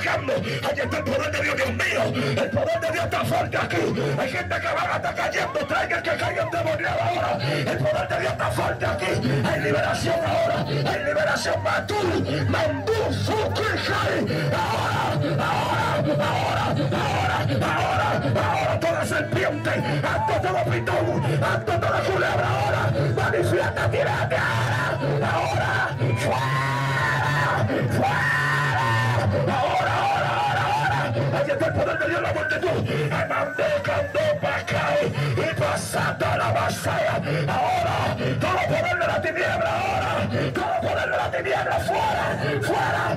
atacando. Ahí está el poder de Dios, Dios mío. El poder de Dios está fuerte aquí. Hay gente que va a estar cayendo. Traigan que caigan demoniados ahora. El poder de Dios está fuerte aquí. Hay liberación ahora. Hay liberación. Mandú, ahora toda serpiente, ante todo pitón, ante toda culebra ahora, manifiesta, tírate ahora, fuera, ahora, ahí está el poder de Dios, la multitud, mandando para acá y pasando a la vasalla, ahora, todo poder de la tiniebla, ahora, todo poder de la tiniebla, fuera,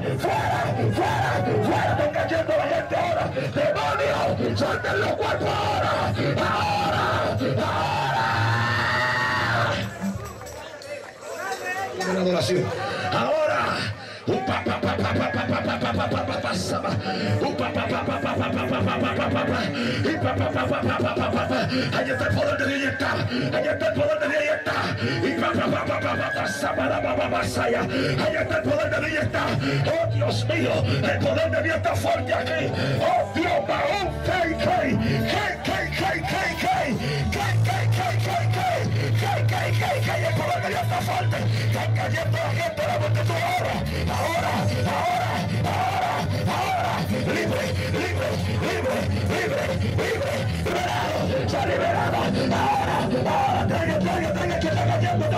están cayendo la gente ahora, demonios, suelten los cuerpos ahora, la adoración, ahora, ahí está el poder de Dios, ahí está el poder de Dios, ahí está el poder de Dios, oh Dios mío, el poder de Dios está fuerte aquí, oh Dios, el poder de Dios está fuerte, están cayendo la gente de la multitud ahora, libre, liberado, se ha liberado, ahora, traigan, que está cayendo,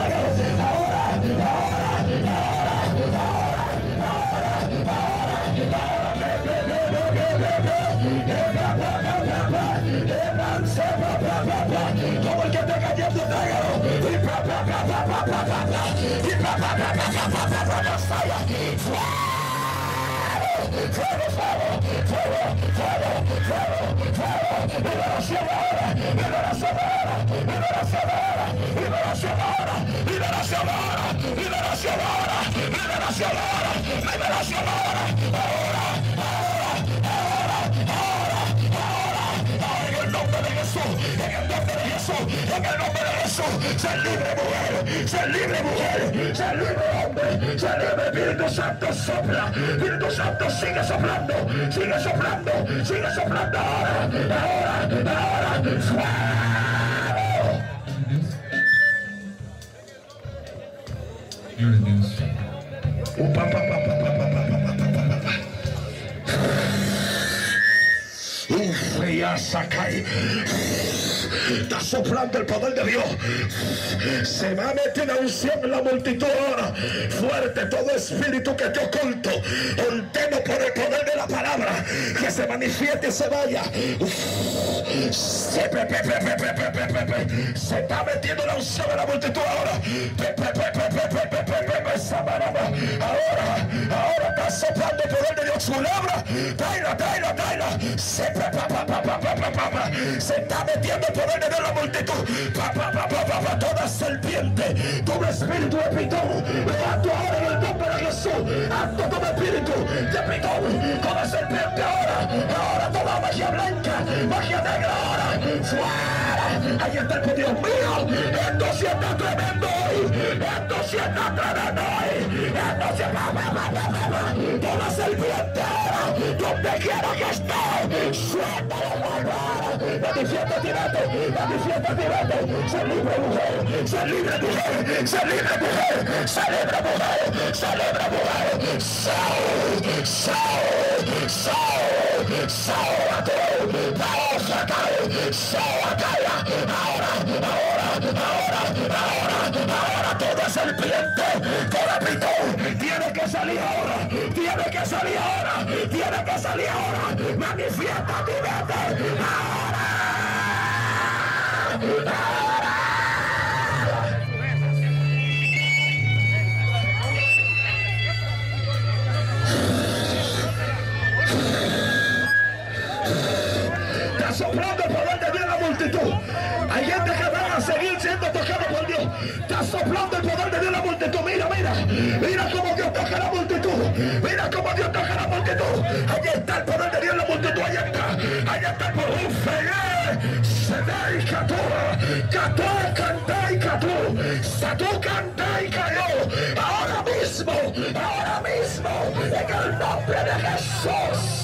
como el que está cayendo, en el nombre de Jesús, se libre mujer, se libre hombre, se libre Espíritu Santo, sopla, Espíritu Santo sigue soplando ahora, ya sacai. Está soplando el poder de Dios. Se va a meter la unción en la multitud ahora. Fuerte todo espíritu que te oculto. Ordeno por el poder de la palabra que se manifieste y se vaya. Se está metiendo la unción en la multitud ahora. Ahora está soplando el poder de Dios. Culebra, tráela. Se está metiendo el poder de Dios en la multitud. Toda serpiente, todo espíritu de pitón, acto ahora en el nombre de Jesús. Acto todo espíritu de pitón, toda serpiente ahora toda magia blanca, magia negra ahora, fuera. Ahí está el Dios mío. Esto sí está tremendo hoy. Toda serpiente ahora, donde quiera que esté, suéltalo ahora. Manifiesta, tirate. Se libre mujer. Ahora toda serpiente, toda pitón, tiene que salir ahora. Manifiesta, tirate. Está soplando el poder de Dios en la multitud. Hay gente que va a seguir siendo tocado por Dios. Está soplando el poder de Dios en la multitud. Mira cómo Dios toca la multitud. Mira cómo Dios toca la multitud. Allí está el poder de Dios en la multitud. Allá está el poder. Cató, canta y cató. Satú, canta y cayó. Ahora mismo, en el nombre de Jesús.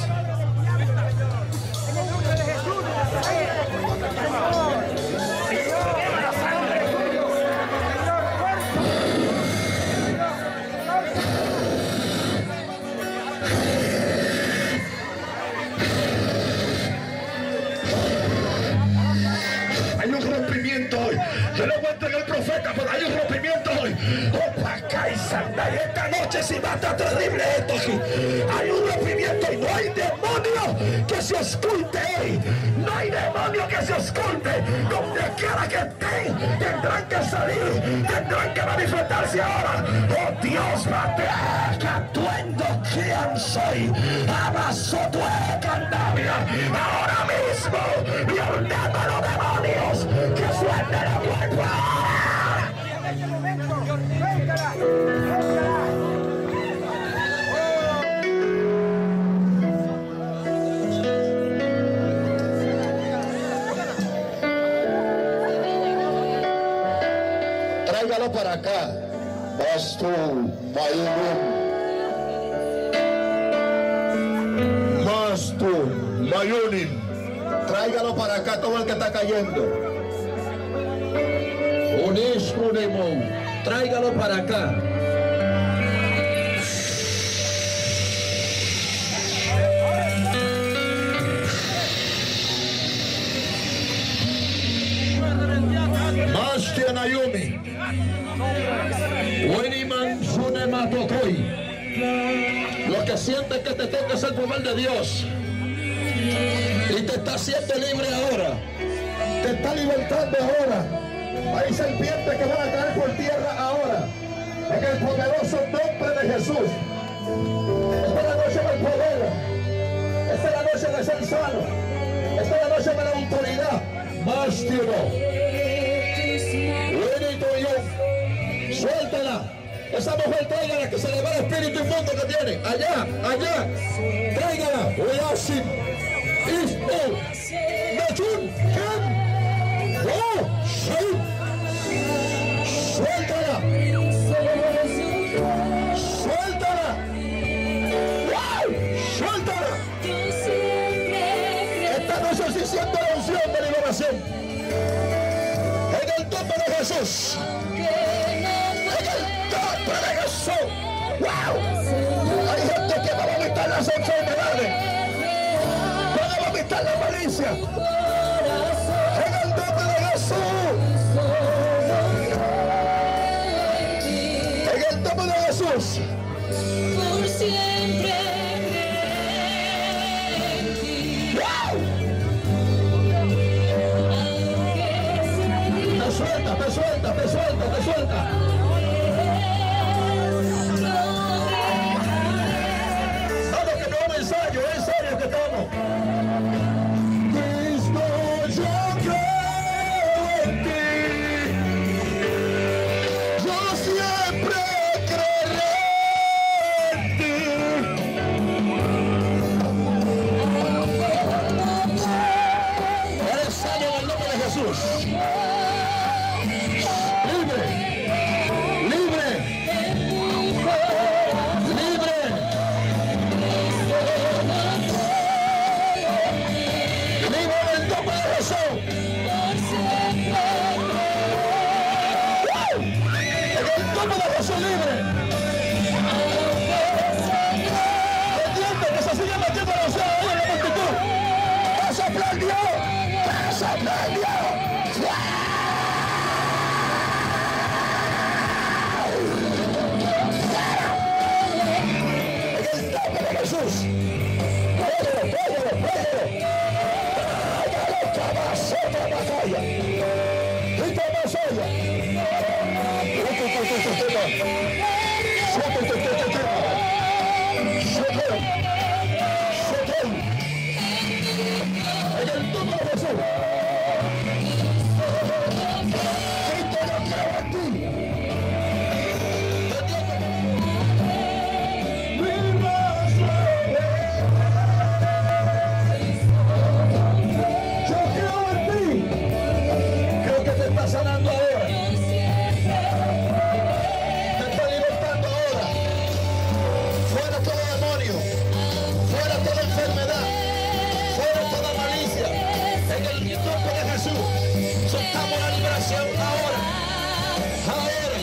Hay un rompimiento hoy. Yo no encuentro en el profeta, pero hay un rompimiento hoy. Opa, y Santa, y esta noche si va a estar terrible esto aquí. Hay un rompimiento y no hay demonio que se oculte hoy. No hay demonio que se oculte. Donde quiera que estén, tendrán que salir, tendrán que manifestarse ahora. Oh Dios, mate, que atuendo quién soy. Abrazo tu candamia. Ahora mismo, y ordeno a los demonios que suelten la puerta. Tráigalo para acá, Pastor Mayunin. Tráigalo para acá, todo el que está cayendo. Tráigalo para acá. Mastia Naomi. Weniman Sunematokoi. Los que sienten que te toca es el poder de Dios. Y te está haciendo libre ahora. Te está libertando ahora. Hay serpientes que van a caer por tierra ahora. En el poderoso nombre de Jesús. Esta es la noche del poder. Esta es la noche de ser sano. Esta es la noche de la autoridad. Más tiempo. Suéltala. Esa mujer tráigala, que se le va el espíritu inmundo que tiene. Allá. Tráigala. Oyasin. Ismo. Mechun. Ken. Oh. Shit. Suéltala. Wow. Suéltala. Esta noche se siente la unción de liberación. En el nombre de Jesús. Wow. Hay gente que va a vomitar las enfermedades, van a vomitar la malicia. En el nombre de Jesús. En el nombre de Jesús. Por siempre. Wow. Te suelta. Libre. liberación ahora. Ahora.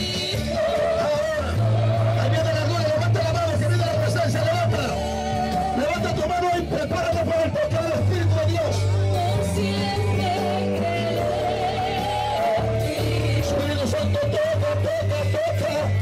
Ahí viene la gloria. Levanta la mano que viene la presencia. Levántala. Levanta tu mano y prepárate para el toque del Espíritu de Dios. Espíritu Santo, toca, toca, toca.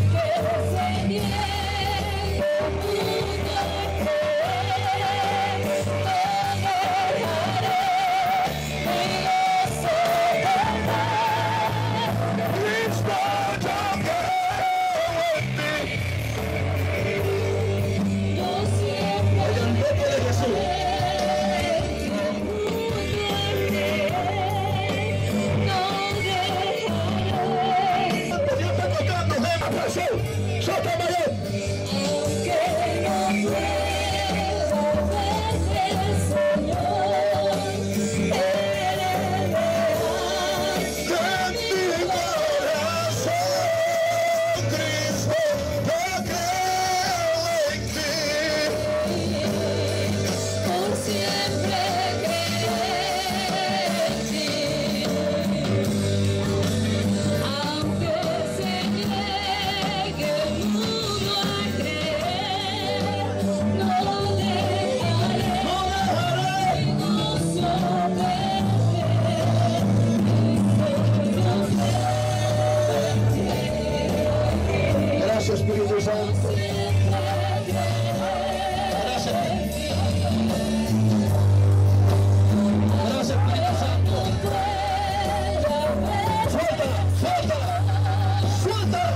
Espíritu Santo. Gracias. Gracias, Espíritu Santo. Suéltala, suéltala, suéltala.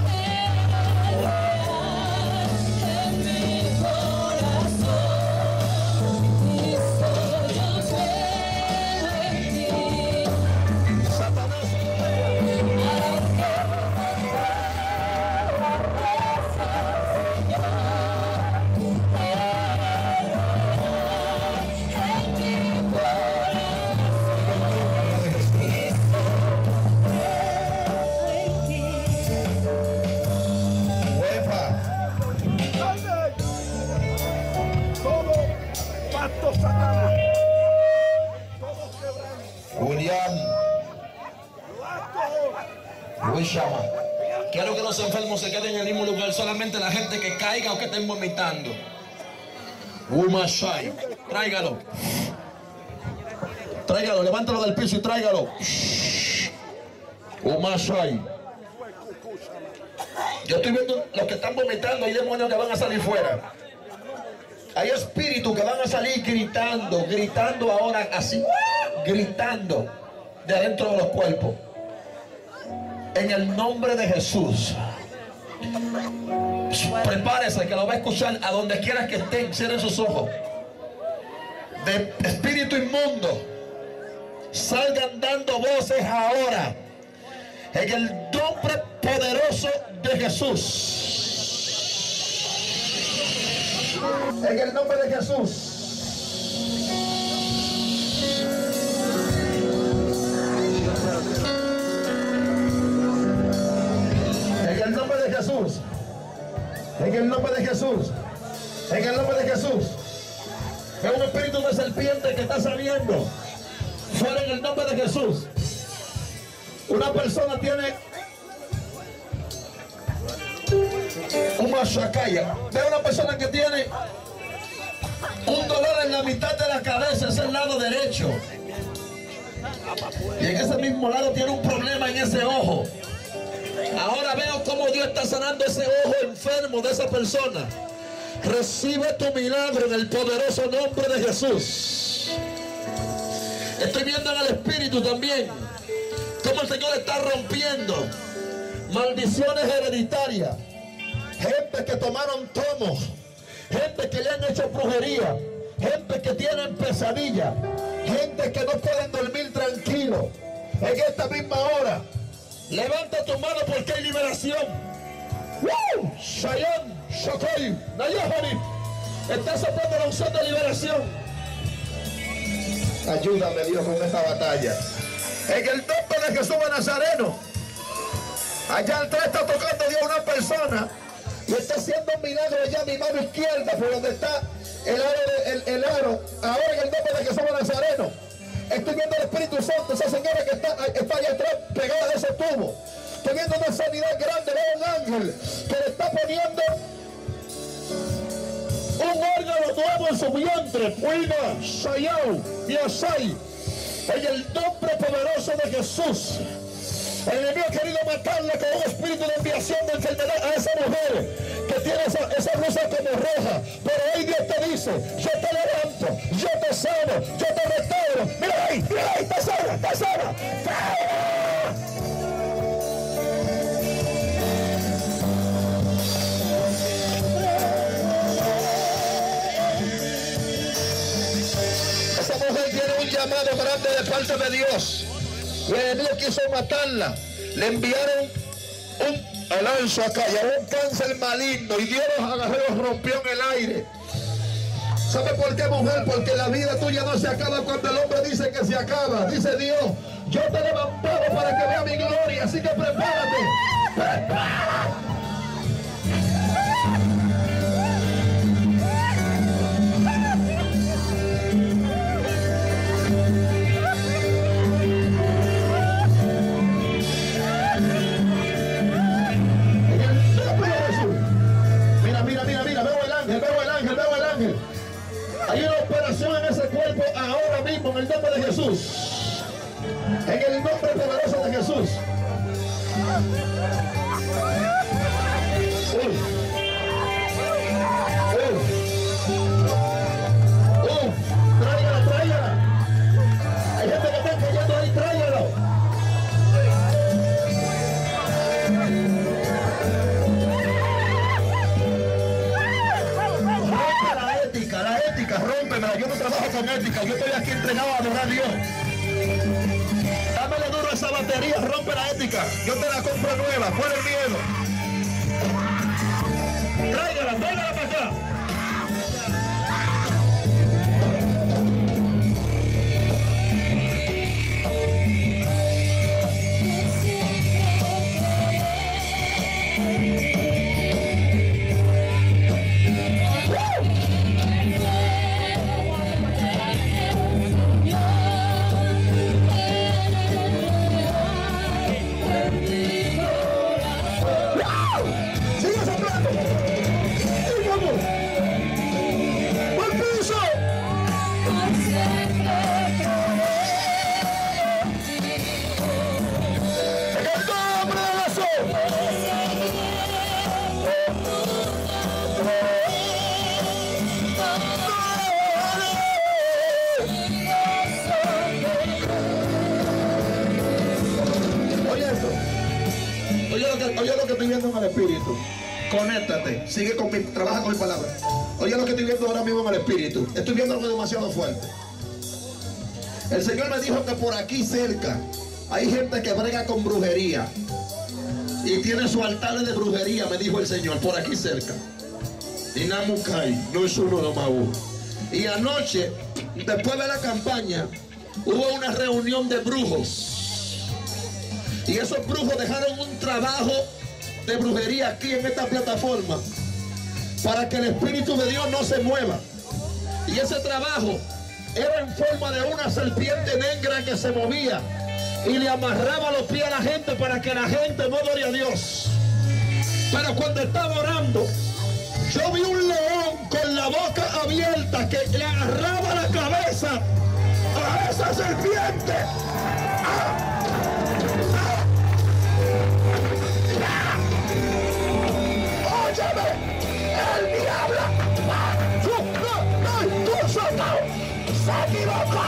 Satanás. Quiero que los enfermos se queden en el mismo lugar, solamente la gente que caiga o que estén vomitando. Umashai, tráigalo. Tráigalo, levántalo del piso y tráigalo. Umashai. Yo estoy viendo los que están vomitando, hay demonios que van a salir fuera. Hay espíritus que van a salir gritando, gritando ahora así, gritando de adentro de los cuerpos. En el nombre de Jesús, prepárese que lo va a escuchar a donde quiera que estén. Cierren sus ojos. De espíritu inmundo, salgan dando voces ahora en el nombre poderoso de Jesús. En el nombre de Jesús. En el nombre de Jesús. En el nombre de Jesús. En el nombre de Jesús. Es un espíritu de serpiente que está saliendo. Fuera en el nombre de Jesús. Una persona tiene una shakaya. Ve una persona que tiene un dolor en la mitad de la cabeza, es el lado derecho. Y en ese mismo lado tiene un problema en ese ojo. Ahora veo cómo Dios está sanando ese ojo enfermo de esa persona. Recibe tu milagro en el poderoso nombre de Jesús. Estoy viendo en el espíritu también cómo el Señor está rompiendo maldiciones hereditarias. Gente que tomaron tomos, gente que le han hecho brujería, gente que tienen pesadillas, gente que no pueden dormir tranquilo. En esta misma hora, levanta tu mano porque hay liberación. ¡Woo! Shayan, Shokoy, Nayahari. Está soplando la unción de liberación. Ayúdame, Dios, con esta batalla. En el nombre de Jesús de Nazareno. Allá atrás está tocando Dios a una persona y está haciendo un milagro allá a mi mano izquierda, por donde está el aro. Ahora en el nombre de Jesús de Nazareno, Estoy viendo el Espíritu Santo, esa señora que está allá atrás pegada de ese tubo. Estoy viendo una sanidad grande, veo un ángel que le está poniendo un órgano nuevo en su vientre. Puina, Shayau y Asai. En el nombre poderoso de Jesús. El enemigo ha querido matarle con un espíritu de enviación de enfermedad a esa mujer que tiene esa blusa como roja. Pero hoy Dios te dice, yo te levanto, yo te sano, yo te restauro. Mira ahí, está sana, está sana. Esa mujer tiene un llamado grande de parte de Dios. Y el enemigo quiso matarla. Le enviaron un lanzo acá y un cáncer maligno. Y Dios los agarró y los rompió en el aire. ¿Sabe por qué, mujer? Porque la vida tuya no se acaba cuando el hombre dice que se acaba. Dice Dios, yo te he levantado para que vea mi gloria. Así que prepárate. ¡Prepárate! Hay una operación en ese cuerpo ahora mismo en el nombre de Jesús. En el nombre poderoso de Jesús. Tráigala, tráigala. Hay gente que está cayendo ahí, tráigala. La ética, rómpemela. Yo no trabajo con ética, yo estoy aquí entregado a adorar a Dios. Dámele duro a esa batería, rompe la ética. Yo te la compro nueva, fuera el miedo. Tráigala para acá. Oye lo que estoy viendo en el espíritu. Conéctate, sigue trabaja con mi palabra. Oye lo que estoy viendo ahora mismo en el espíritu. Estoy viendo algo demasiado fuerte. El Señor me dijo que por aquí cerca hay gente que brega con brujería y tiene sus altares de brujería, me dijo el Señor, por aquí cerca. Y Namukai, no es uno de Maú. Y anoche, después de la campaña, hubo una reunión de brujos. Y esos brujos dejaron un trabajo de brujería aquí en esta plataforma para que el Espíritu de Dios no se mueva. Y ese trabajo era en forma de una serpiente negra que se movía y le amarraba los pies a la gente para que la gente no adore a Dios. Pero cuando estaba orando, yo vi un león con la boca abierta que le agarraba la cabeza a esa serpiente. Óyeme, el diablo, tú se equivocó.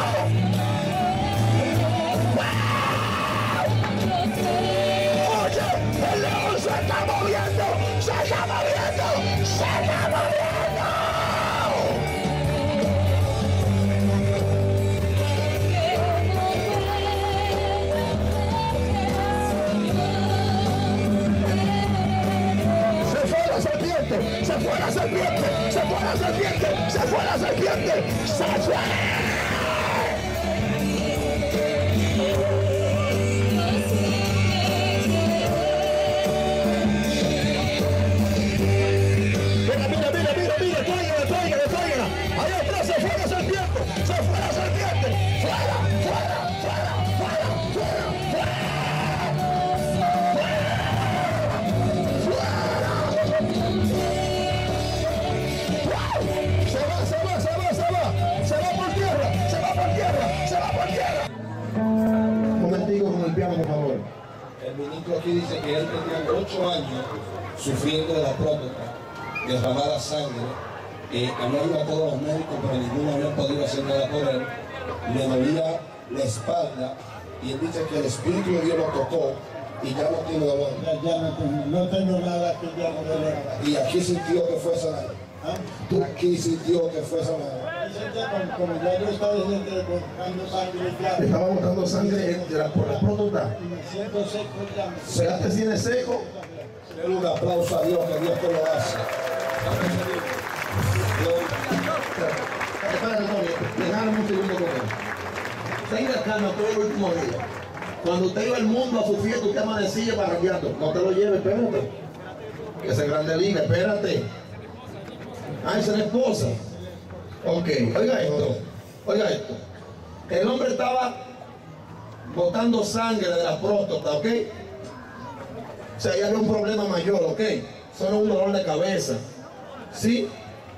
Oye, el león se está moviendo, se está moviendo, se está moviendo. Se fue la serpiente, se fue la serpiente, se fue la serpiente, se fue. Mira, tráigala. Ahí atrás se fue la serpiente, fuera. ministro aquí dice que él tenía 8 años sufriendo de la próstata, derramada sangre. Había ido a todos los médicos, pero ninguno había podido hacer nada por él. Le dolía la espalda y él dice que el Espíritu de Dios lo tocó y ya no tiene dolor. Ya no tengo nada que ya no duele. Y aquí sintió que fue sanado. ¿Ah? Tú aquí sintió que fue sanado. Como ya yo estaba botando sangre ya. Estaba botando sangre por la próstata. Y me siento seco ya. ¿Ya te tienes seco? Denle un aplauso a Dios, que Dios te lo hace. Espérate, Tony, déjame un segundo con él. Tenga calma todo el último día. Cuando usted iba al mundo a su fiesta, usted amanecía barranqueando. No te lo lleves, espérate. Que se grande liga, espérate. Ah, esa es la esposa. Ok, oiga esto. Oiga esto. El hombre estaba botando sangre de la próstata, ¿ok? O sea, ya había un problema mayor, ¿ok? Solo un dolor de cabeza. ¿Sí?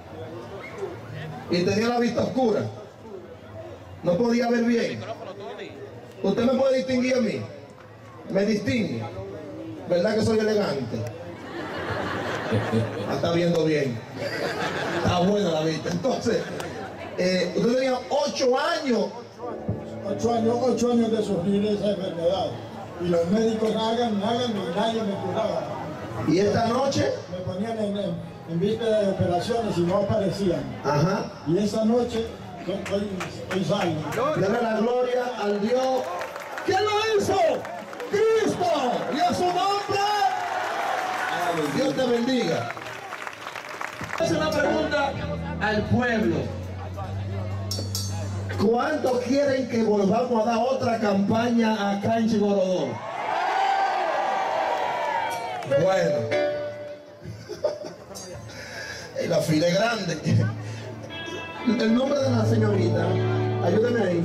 Y tenía la vista oscura. No podía ver bien. Usted me puede distinguir a mí. Me distingue. ¿Verdad que soy elegante? Está viendo bien. Está buena la vista. Entonces, usted tenía 8 años. 8 años de sufrir esa enfermedad. Y los médicos hagan y nadie me curaba. Y esta noche, Me ponían en víspera de operaciones y no aparecían. ajá, Y esta noche estoy sano. dale la gloria al Dios. ¿Quién lo hizo? Cristo. Y a su nombre, Dios te bendiga. Es una pregunta al pueblo. ¿Cuántos quieren que volvamos a dar otra campaña acá en Chigorodó? Bueno. La fila es grande. El nombre de la señorita, ayúdeme ahí.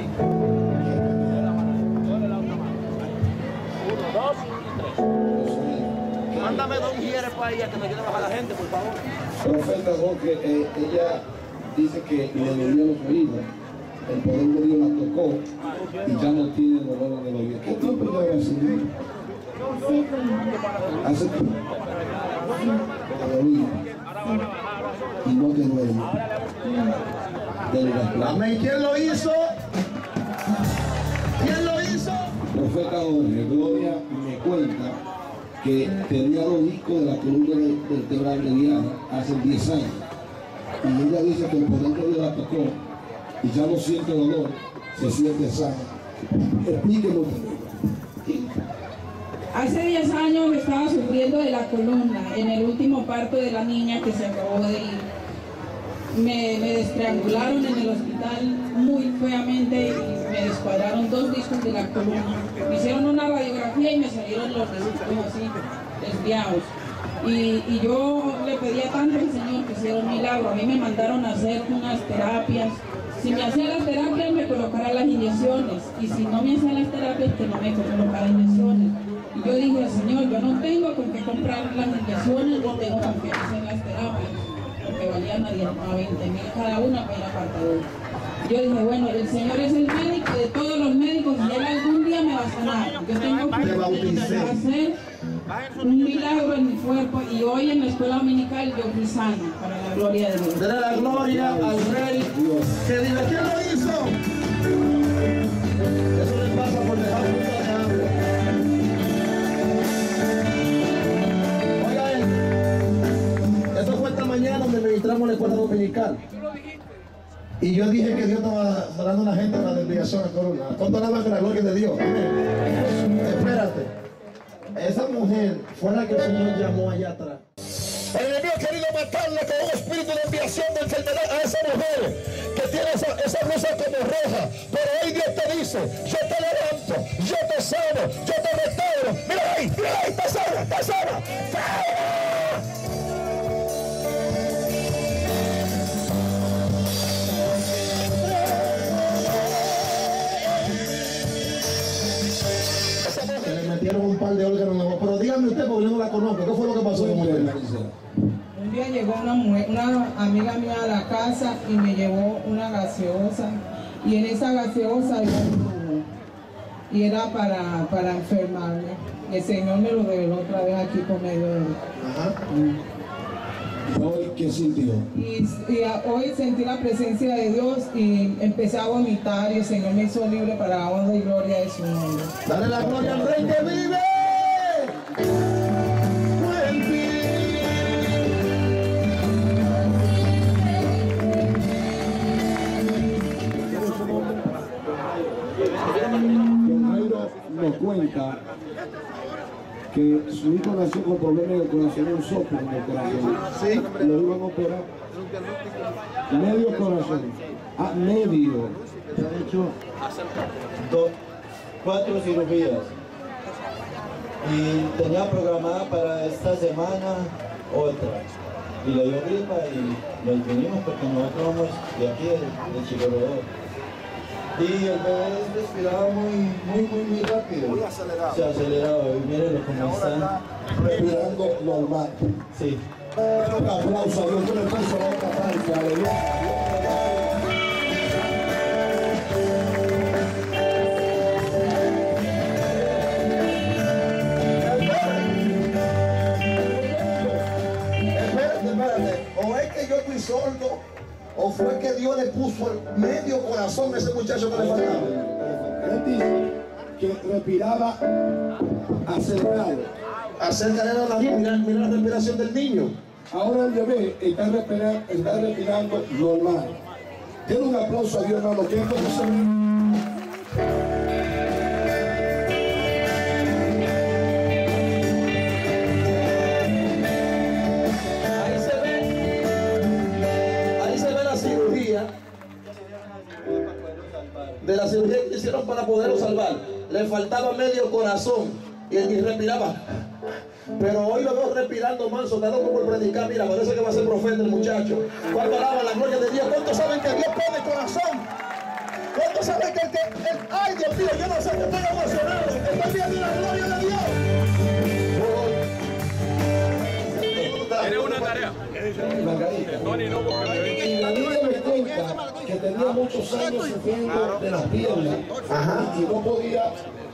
Mándame 2 mujeres para ella que me ayuden a bajar la gente, por favor. Profeta Jorge, ella dice que le dolió los oídos, el poder de Dios la tocó y ya no tiene dolor en el oído. ¿Qué tiempo lleva así? Hace tiempo. El oído. Y no te duele. Amén. ¿Quién lo hizo? ¿Quién lo hizo? Profeta Jorge, Gloria me cuenta que tenía 2 discos de la columna vertebral mediana hace 10 años. Y ella dice que el poder de Dios la tocó y ya no siente dolor, se siente sana. Explíquelo. Hace 10 años estaba sufriendo de la columna en el último parto de la niña que se acabó de ir. Me destriangularon en el hospital muy feamente y me descuadraron 2 discos de la columna. Me hicieron una radiografía y me salieron los discos así, desviados. Y yo le pedía tanto al Señor que hiciera un milagro. A mí me mandaron a hacer unas terapias. Si me hacían las terapias me colocaran las inyecciones. Y si no me hacían las terapias que no me colocaran inyecciones. Y yo dije, Señor, yo no tengo con qué comprar las inyecciones, no tengo con qué hacer las terapias. Porque valían a 20.000 cada una para ir a apartador. Yo dije, bueno, el Señor es el médico de todos los médicos y Él algún día me va a sanar. Yo tengo que hacer un milagro en mi cuerpo y hoy en la escuela dominical yo fui sano, para la gloria de Dios. Dale la gloria al Rey que diga, ¿quién lo hizo? Eso le pasa por dejar mucho de agua. Oigan, eso fue esta mañana donde ministramos la escuela dominical. Y yo dije que Dios estaba dando a la gente la desviación a corona. ¿Cuánto alaban la gloria de Dios? Amén. Espérate. Esa mujer fue la que el Señor llamó allá atrás. El enemigo ha querido matarle con un espíritu de enviación de enfermedad a esa mujer que tiene esa blusa como roja. Pero hoy Dios te dice, yo te levanto, yo te sano, yo te restauro. Mira ahí, está sana, está sana. ¡Fuera! Le metieron un par de órganos nuevos. Pero dígame usted, porque yo no la conozco. ¿Qué fue lo que pasó con usted? Un día llegó una amiga mía a la casa y me llevó una gaseosa. Y en esa gaseosa había un tubo. Y era para enfermarme. El Señor me lo reveló otra vez aquí por medio de él. Ajá. Hoy, ¿qué sintió? Y hoy sentí la presencia de Dios y empecé a vomitar y el Señor me hizo libre para la honra y gloria de su nombre. Dale la gloria al Rey que vive. Don Jairo nos cuenta que su hijo nació con problemas en el corazón, un soplo en el corazón. Sí. Lo iban a operar. Medio corazón. Ah, medio. Se han hecho 4 cirugías. Y tenía programada para esta semana otra. Y le dio gripa y nos vinimos porque nosotros somos de aquí, de Chicorodó. Y el bebé respiraba muy rápido. Muy acelerado. Se aceleraba. Y mírenlo como está Respirando normal. Sí. Un aplauso a Dios, yo le puso la otra parte, aleluya. Espérate. O es que yo estoy sordo, o fue que Dios le puso el medio corazón a ese muchacho que le faltaba. Él dice que respiraba acelerado. Acércale a la mira la respiración del niño. Ahora el bebé está respirando normal. Denle un aplauso a Dios, hermano, que esto no se ve. De la cirugía que hicieron para poderlo salvar, le faltaba medio corazón y respiraba. Pero hoy lo veo respirando manso, dado como el predicar. Mira, parece que va a ser profeta el muchacho. ¿Cuánto alaba la gloria de Dios? ¿Cuántos saben que Dios pone corazón? ¿Cuántos saben que ay Dios mío, yo no sé, que estoy emocionado? Estoy viendo la gloria de Dios. Tiene una tarea. Y la niña me cuenta que tenía muchos años sufriendo de las piernas. Ajá. Y no podía.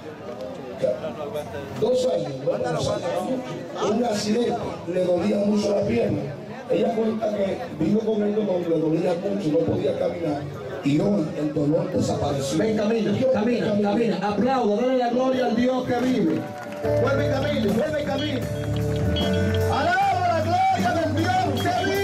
2 años, un accidente, le dolía mucho la pierna. Ella cuenta que vino con el dolor, le dolía mucho, no podía caminar. Y hoy el dolor desapareció. Ven, camina. Aplauda, dale la gloria al Dios que vive. Vuelve y camina. Alaba la gloria del Dios que vive.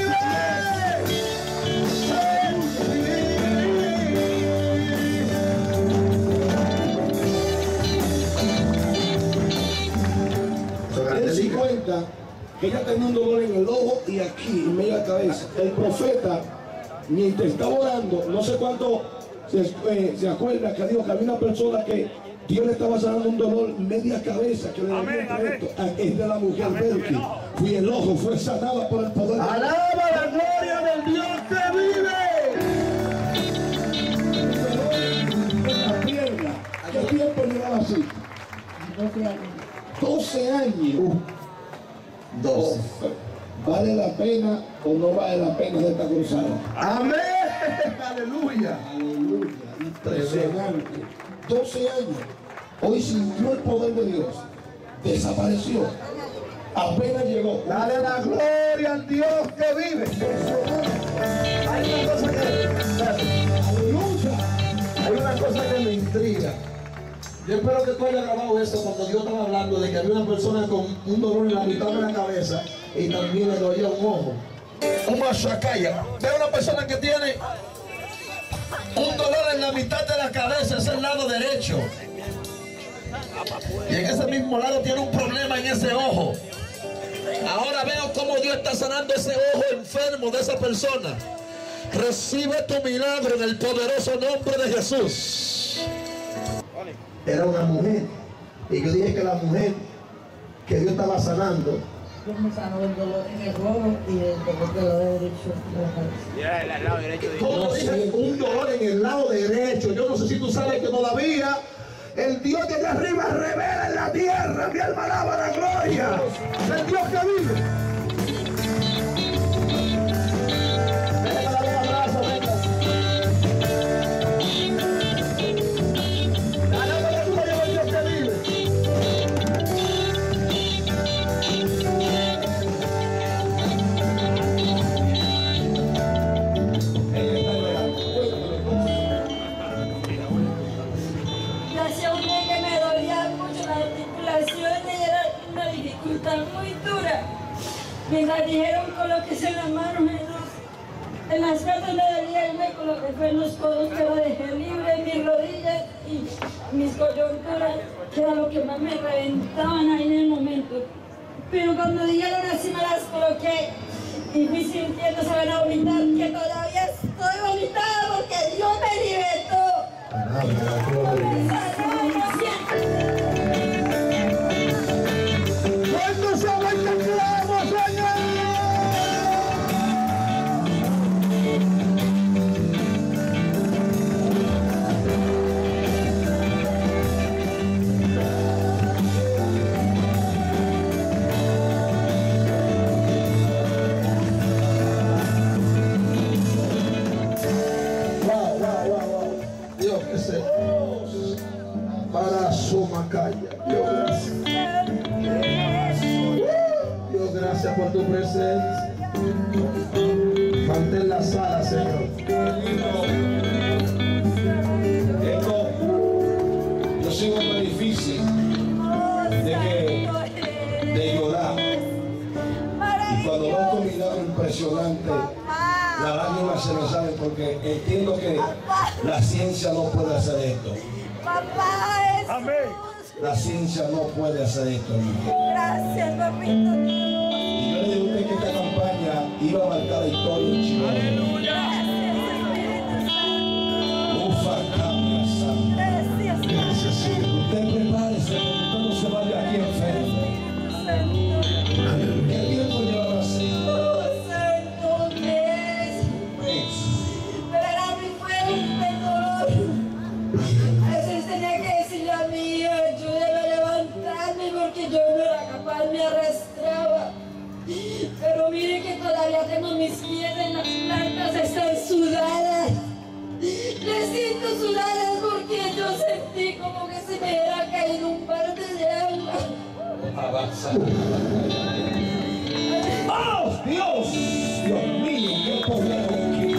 Él se cuenta que ella tenía un dolor en el ojo y aquí, en media cabeza. El profeta, mientras estaba orando, no sé cuánto se acuerda que dijo que había una persona que Dios le estaba sanando un dolor en media cabeza, que le dolía esto. Es de la mujer Belki. Y el ojo fue sanado por el poder. Alaba la gloria del Dios que vive. La pierna. ¿Qué tiempo llevaba así? 12 años. 12 años. 12. ¿Vale la pena o no vale la pena de esta cruzada? Amén. Aleluya. Aleluya. Impresionante. 12 años. Hoy sintió el poder de Dios. Desapareció. Apenas llegó. Dale la gloria al Dios que vive. Hay una cosa Hay una cosa que me intriga. Yo espero que tú hayas grabado eso cuando Dios estaba hablando de que había una persona con un dolor en la mitad de la cabeza y también le dolía un ojo. Un machacaya. Ve una persona que tiene un dolor en la mitad de la cabeza, es el lado derecho. Y en ese mismo lado tiene un problema en ese ojo. Ahora veo cómo Dios está sanando ese ojo enfermo de esa persona. Recibe tu milagro en el poderoso nombre de Jesús. Era una mujer, y yo dije que la mujer que Dios estaba sanando, Dios me sanó el dolor en el ojo y el dolor del lado derecho de la cabeza. Ya el lado derecho. ¿cómo dije? Un dolor en el lado derecho. Yo no sé si tú sabes que todavía el Dios de allá arriba revela en la tierra. Mi alma alaba la gloria. El Dios que vive. Déjame darle un abrazo, venga. Alaba la gloria del Dios que vive. En las cartas me dolía y me coloqué fue en los codos, pero dejé libre mis rodillas y mis coyunturas, que era lo que más me reventaban ahí en el momento. Pero cuando dijeron así me las coloqué y fui sintiendo, se van a vomitar, que todavía estoy vomitada porque Dios me libertó. ¿Cuándo sabe que creamos, Señor? Dios, ese para su macaya. Dios, gracias. Dios, gracias por tu presencia. Mantén la sala, Señor. Yo soy un hombre difícil de llorar. Y cuando veo un milagro impresionante, las lágrimas se me salen porque entiendo que la ciencia no puede hacer esto. La ciencia no puede hacer esto. Gracias, papito. Y yo le digo a usted que esta campaña iba a marcar la historia en Chile. Aleluya. Ufa, cambia, Gracias. Gracias, Señor. Usted prepárese, porque usted no se vaya aquí enfermo. ¿Qué tiempo llevaba así? Para mí fue un dolor. A veces tenía que decirle a mi hijo, ayúdame a levantarme porque yo no era capaz, me arrastraba. Pero mire que todavía tengo mis pies en las plantas, están sudadas. Les siento sudadas porque yo sentí como que se me hubiera caído un parte de agua. Avanza. ¡Oh, Dios! Dios mío, qué poder aquí.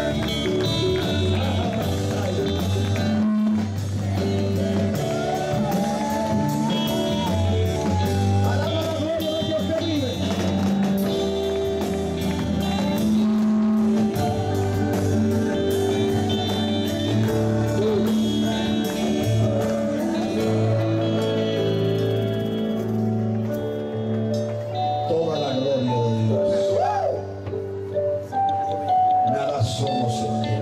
Toda la gloria de Dios. Nada somos sin ti.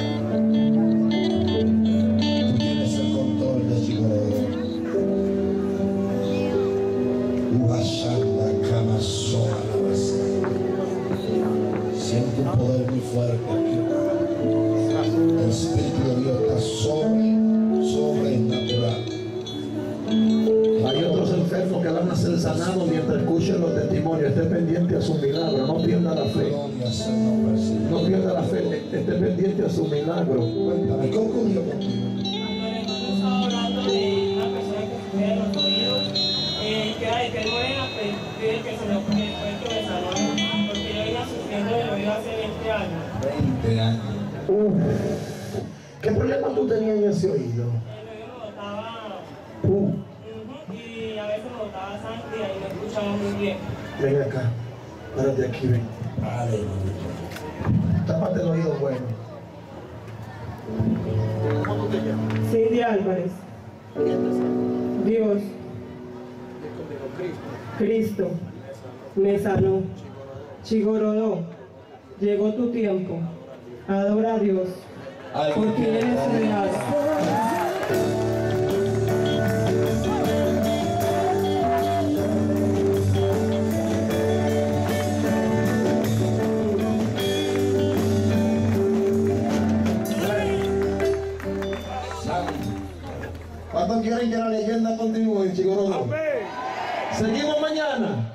Tú tienes el control de Chicago. Ugashanda Kamasoa la base. Siento un poder muy fuerte aquí. El Espíritu de Dios está sobrenatural. Hay otros enfermos que van a ser sanados mientras escuchen los testimonios. Esté pendiente a su milagro, no pierda la fe. No pierda la fe, esté pendiente a su milagro. Cuéntame, ¿qué ocurrió contigo? Estaba hablando de una persona que sufría de los oídos, que era de piel morena, pues pide que se lo encuentro de salón, porque yo venía sufriendo del oído hace 20 años. 20 años. ¿Qué problema tú tenías en ese oído? El oído me botaba, y a veces me botaba sangre y ahí no escuchaba muy bien. Ven acá, párate aquí, ven. Tápate el oído, bueno. ¿Cómo tú te llamas? Cindy Álvarez. Dios, Cristo, me sanó. Chigorodó, llegó tu tiempo. Adora a Dios, porque Él es real. ¿Cuántos quieren que la leyenda continúe, Chigorodó? Seguimos mañana.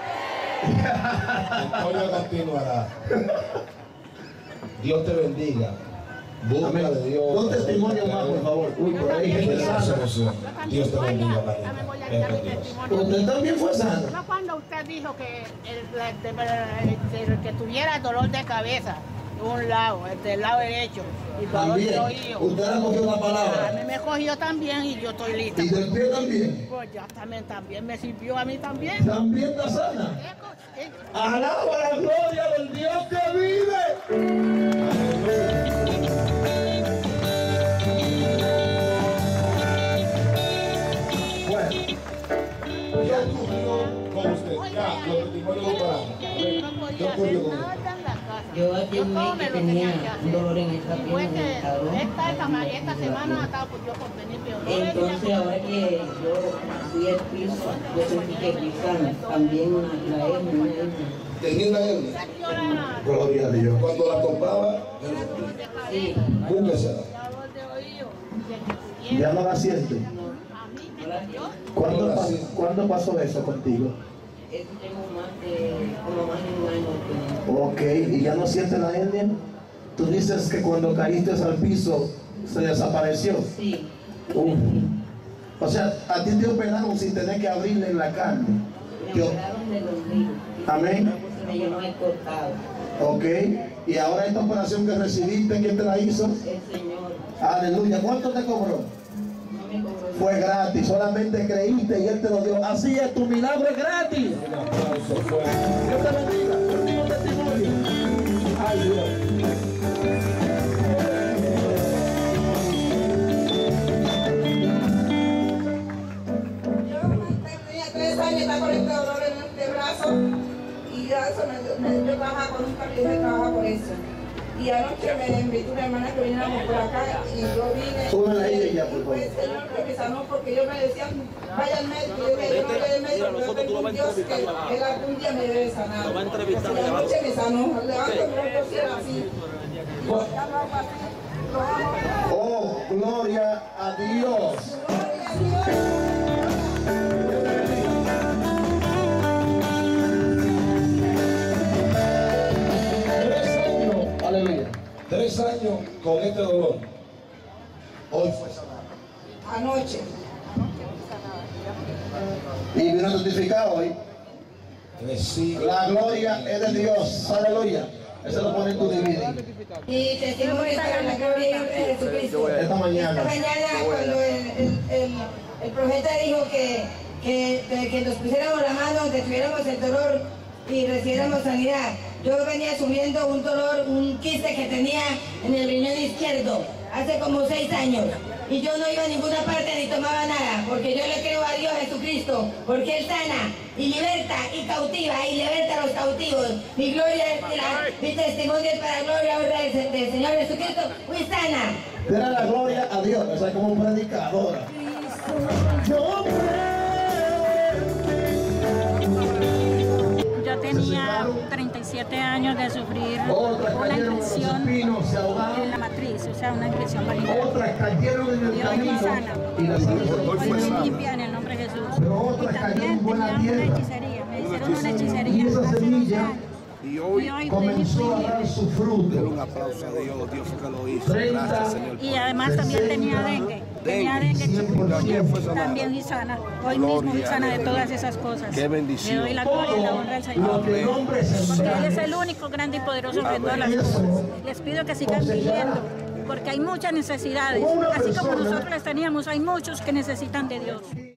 La historia continuará. Dios te bendiga. Busca de Dios. Un testimonio más, por favor. Uy, por ahí gente sana. Dios te bendiga, María. Ven con Dios. ¿Usted también fue sana? No, cuando usted dijo que el que tuviera dolor de cabeza, un lado, del lado derecho. Y También. Usted le cogió la palabra. A mí me cogió también y yo estoy lista. ¿Y del pie también? Pues ya también me sirvió a mí también. ¿También está sana? Sí. Alaba la gloria del Dios que vive. ¿Qué ocurrió con usted? Ya, los testimonios lo pararon. ¿Qué ocurrió con usted? Yo hace un mes que tenía un dolor en esta pierna del talón. Esta semana estaba yo por venir peor. Entonces ahora que yo fui al piso, yo sentí que pisaron también la hernia. ¿Tenía una hernia? Gloria a Dios. Cuando la topaba, sí. búsquesela. ¿Ya no la siente? ¿Cuándo pasó eso contigo? Tengo como más de un año. Ok, ¿y ya no siente la hernia? Tú dices que cuando caíste al piso se desapareció. Sí. O sea, a ti te operaron sin tener que abrirle la carne. Me operaron del ombligo. Amén. Se me llenó el cortado. Ok, y ahora esta operación que recibiste, ¿quién te la hizo? El Señor. Aleluya. ¿Cuánto te cobró? No me cobró. Fue gratis, solamente creíste y Él te lo dio. Así es, tu milagro es gratis. Un aplauso fuerte. Dios te bendiga. Bendigo testimonio. Ay, Dios. Yo tenía 3 años, estaba con este dolor en el brazo y ya eso yo trabajaba con un carril de trabajo por eso. Y anoche me invitó una hermana que viniéramos por acá y yo vine. Súbela ahí ya, por favor. Y fue el Señor que me sanó porque yo me decían, vaya al médico. Y yo dije, no vaya al médico, pero yo tengo un Dios que Él algún día me debe sanar. Y anoche me sanó, levanto el brazo y era así. Y yo ya lo hago así, lo hago. Oh, gloria a Dios. Gloria a Dios. Aleluya. 3 años con este dolor. Hoy fue sanado. Anoche. Y vino notificado hoy. Recibe. La gloria es de Dios. Aleluya. Eso lo pone en tu DVD. Y testimonio para la gloria de Jesucristo. Esta mañana. Cuando el profeta dijo que nos pusiéramos la mano, que tuviéramos el dolor y recibiéramos sanidad. Yo venía sufriendo un dolor, un quiste que tenía en el riñón izquierdo hace como 6 años. Y yo no iba a ninguna parte ni tomaba nada, porque yo le creo a Dios Jesucristo, porque Él sana y liberta y cautiva y liberta a los cautivos. Mi gloria, mi testimonio es para gloria ahora del Señor Jesucristo, muy sana. Dale la gloria a Dios. O sea, como un predicador. Yo tenía 37 años de sufrir una infección en la matriz, o sea, una infección maligna. Y hoy me sana. Hoy me limpia en el nombre de Jesús. Y también tenía una hechicería, me hicieron una hechicería hace 12 años. Y hoy comenzó a dar su fruto. Un aplauso a Dios, Dios que lo hizo. Gracias, Señor. Y además también tenía dengue. Tenía dengue también y sana. Hoy mismo y sana de todas esas cosas. Qué bendición. Le doy la gloria y la honra al Señor. Porque Él es el único grande y poderoso de todas las cosas. Les pido que sigan pidiendo, porque hay muchas necesidades. Así como nosotros las teníamos, hay muchos que necesitan de Dios.